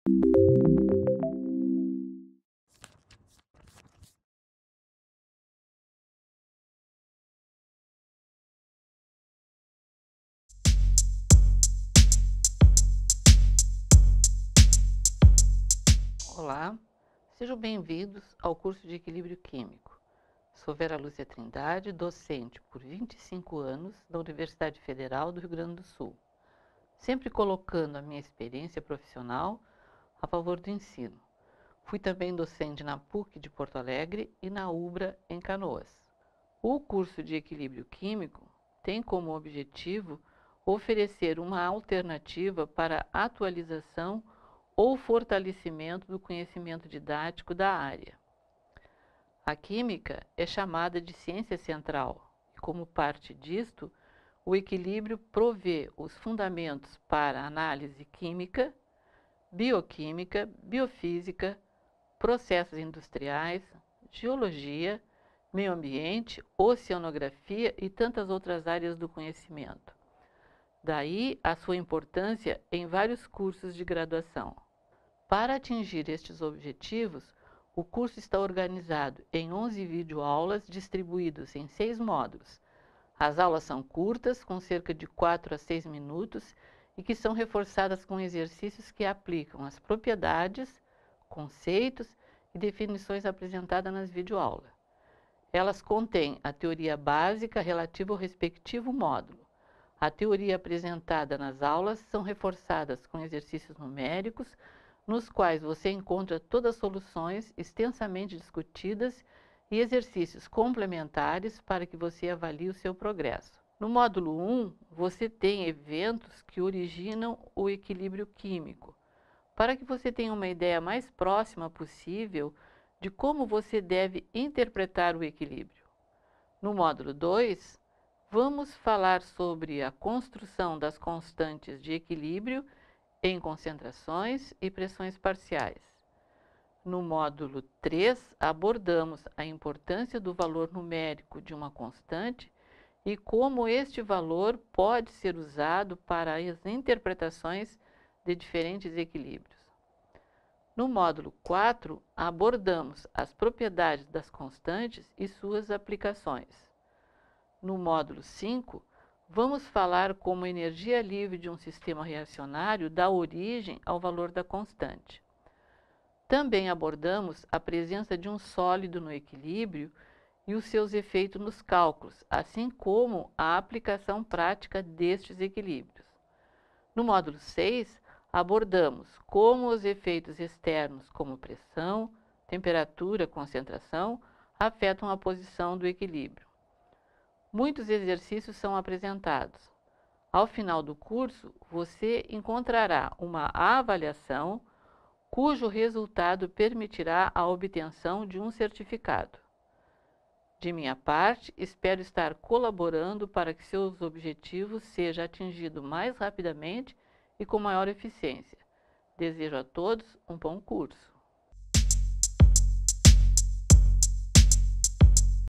Olá, sejam bem-vindos ao curso de Equilíbrio Químico. Sou Vera Lúcia Trindade, docente por 25 anos da Universidade Federal do Rio Grande do Sul, sempre colocando a minha experiência profissional a favor do ensino. Fui também docente na PUC de Porto Alegre e na UBRA em Canoas. O curso de Equilíbrio Químico tem como objetivo oferecer uma alternativa para a atualização ou fortalecimento do conhecimento didático da área. A química é chamada de ciência central e, como parte disto, o equilíbrio provê os fundamentos para análise química, bioquímica, biofísica, processos industriais, geologia, meio ambiente, oceanografia e tantas outras áreas do conhecimento. Daí a sua importância em vários cursos de graduação. Para atingir estes objetivos, o curso está organizado em 11 videoaulas distribuídos em 6 módulos. As aulas são curtas, com cerca de 4 a 6 minutos, e que são reforçadas com exercícios que aplicam as propriedades, conceitos e definições apresentadas nas videoaulas. Elas contêm a teoria básica relativa ao respectivo módulo. A teoria apresentada nas aulas são reforçadas com exercícios numéricos, nos quais você encontra todas as soluções extensamente discutidas e exercícios complementares para que você avalie o seu progresso. No módulo 1, você tem eventos que originam o equilíbrio químico, para que você tenha uma ideia mais próxima possível de como você deve interpretar o equilíbrio. No módulo 2, vamos falar sobre a construção das constantes de equilíbrio em concentrações e pressões parciais. No módulo 3, abordamos a importância do valor numérico de uma constante e como este valor pode ser usado para as interpretações de diferentes equilíbrios. No módulo 4, abordamos as propriedades das constantes e suas aplicações. No módulo 5, vamos falar como a energia livre de um sistema reacionário dá origem ao valor da constante. Também abordamos a presença de um sólido no equilíbrio e os seus efeitos nos cálculos, assim como a aplicação prática destes equilíbrios. No módulo 6, abordamos como os efeitos externos, como pressão, temperatura, concentração, afetam a posição do equilíbrio. Muitos exercícios são apresentados. Ao final do curso, você encontrará uma avaliação cujo resultado permitirá a obtenção de um certificado. De minha parte, espero estar colaborando para que seus objetivos sejam atingidos mais rapidamente e com maior eficiência. Desejo a todos um bom curso.